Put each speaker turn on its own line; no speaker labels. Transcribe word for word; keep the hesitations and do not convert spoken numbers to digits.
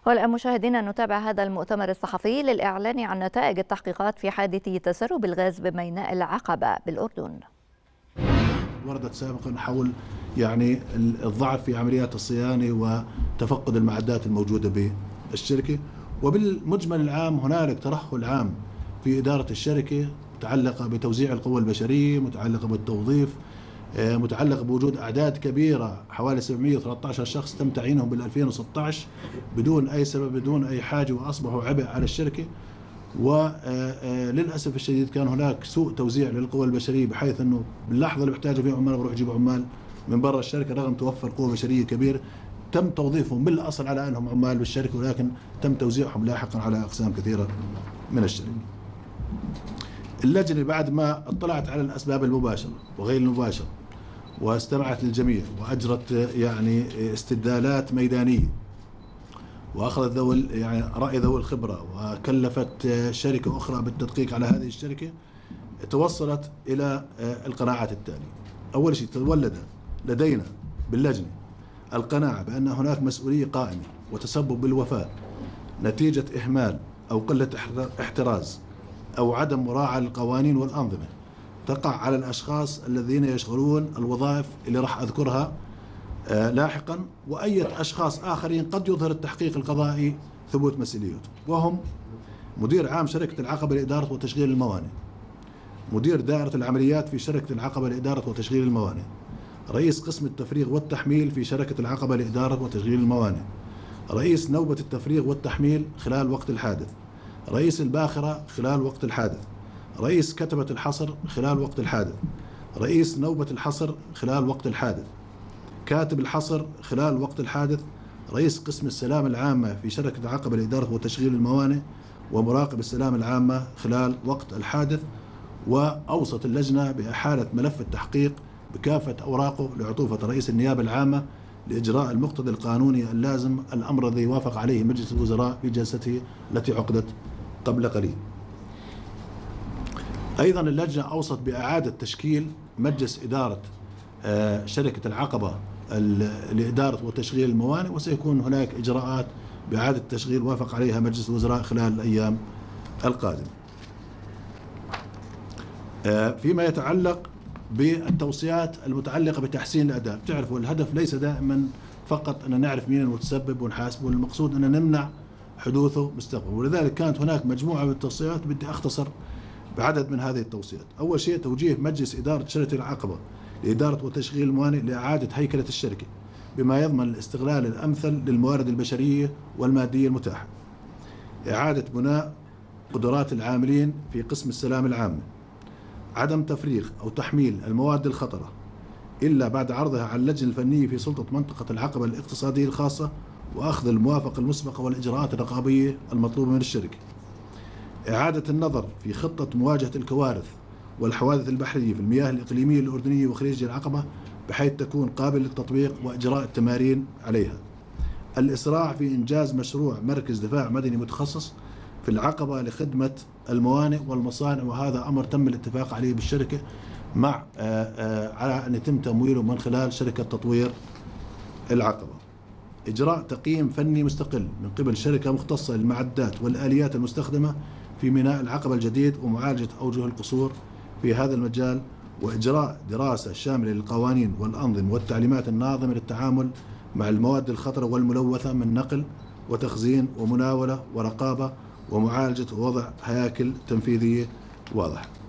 والآن مشاهدينا نتابع هذا المؤتمر الصحفي للإعلان عن نتائج التحقيقات في حادث تسرب الغاز بميناء العقبة بالأردن.
وردت سابقا حول يعني الضعف في عمليات الصيانة وتفقد المعدات الموجودة بالشركة، وبالمجمل العام هنالك ترهل عام في إدارة الشركة متعلقة بتوزيع القوى البشرية، متعلقة بالتوظيف، متعلقة بوجود أعداد كبيرة حوالي سبعمئة وثلاثة عشر شخص تم تعيينهم بال ألفين وستة عشر بدون أي سبب بدون أي حاجة، وأصبحوا عبء على الشركة. وللأسف الشديد كان هناك سوء توزيع للقوى البشرية، بحيث أنه باللحظة اللي بيحتاجوا فيها عمال بروح يجيبوا عمال من برا الشركة، رغم توفر قوة بشرية كبيرة تم توظيفهم بالأصل على أنهم عمال بالشركة، ولكن تم توزيعهم لاحقا على أقسام كثيرة من الشركة. اللجنة بعد ما اطلعت على الأسباب المباشرة وغير المباشرة واستمعت للجميع وأجرت يعني استدلالات ميدانية، وأخذت ذوي يعني رأي ذوي الخبرة، وكلفت شركة أخرى بالتدقيق على هذه الشركة، توصلت إلى القناعات التالية. أول شيء تولد لدينا باللجنة القناعة بأن هناك مسؤولية قائمة وتسبب بالوفاة نتيجة إهمال أو قلة احتراز أو عدم مراعاة للقوانين والأنظمة تقع على الأشخاص الذين يشغلون الوظائف اللي راح أذكرها آه لاحقا، وأية أشخاص آخرين قد يظهر التحقيق القضائي ثبوت مسؤوليتهم، وهم مدير عام شركة العقبة لإدارة وتشغيل الموانئ، مدير دائرة العمليات في شركة العقبة لإدارة وتشغيل الموانئ، رئيس قسم التفريغ والتحميل في شركة العقبة لإدارة وتشغيل الموانئ، رئيس نوبة التفريغ والتحميل خلال وقت الحادث، رئيس الباخرة خلال وقت الحادث، رئيس كتبة الحصر خلال وقت الحادث، رئيس نوبة الحصر خلال وقت الحادث، كاتب الحصر خلال وقت الحادث، رئيس قسم السلامة العامة في شركة العقبة لإدارة وتشغيل الموانئ، ومراقب السلامة العامة خلال وقت الحادث. وأوصت اللجنة بإحالة ملف التحقيق بكافة أوراقه لعطوفة رئيس النيابة العامة لإجراء المقتضى القانوني اللازم، الأمر الذي وافق عليه مجلس الوزراء في جلسته التي عقدت قبل قليل. أيضا اللجنة أوصت بإعادة تشكيل مجلس إدارة شركة العقبة لإدارة وتشغيل الموانئ، وسيكون هناك إجراءات بإعادة التشغيل وافق عليها مجلس الوزراء خلال الأيام القادمة. فيما يتعلق بالتوصيات المتعلقة بتحسين الأداء، بتعرفوا الهدف ليس دائما فقط أن نعرف مين المتسبب ونحاسبه، المقصود أن نمنع حدوثه مستقبلا، ولذلك كانت هناك مجموعة من التوصيات بدي أختصر بعدد من هذه التوصيات. أول شيء توجيه مجلس إدارة شركة العقبة لإدارة وتشغيل الموانئ لإعادة هيكلة الشركة بما يضمن الاستغلال الأمثل للموارد البشرية والمادية المتاحة، إعادة بناء قدرات العاملين في قسم السلامة العامة، عدم تفريغ أو تحميل المواد الخطرة إلا بعد عرضها على اللجنة الفنية في سلطة منطقة العقبة الاقتصادية الخاصة وأخذ الموافقة المسبقة والإجراءات الرقابية المطلوبة من الشركة، إعادة النظر في خطة مواجهة الكوارث والحوادث البحرية في المياه الإقليمية الأردنية وخليج العقبة بحيث تكون قابلة للتطبيق وإجراء التمارين عليها، الإسراع في إنجاز مشروع مركز دفاع مدني متخصص في العقبة لخدمة الموانئ والمصانع، وهذا أمر تم الاتفاق عليه بالشركة مع آآ آآ على أن يتم تمويله من خلال شركة تطوير العقبة، إجراء تقييم فني مستقل من قبل شركة مختصة للمعدات والآليات المستخدمة في ميناء العقبة الجديد ومعالجة أوجه القصور في هذا المجال، وإجراء دراسة شاملة للقوانين والأنظمة والتعليمات الناظمة للتعامل مع المواد الخطرة والملوثة من نقل وتخزين ومناولة ورقابة ومعالجة ووضع هياكل تنفيذية واضحة.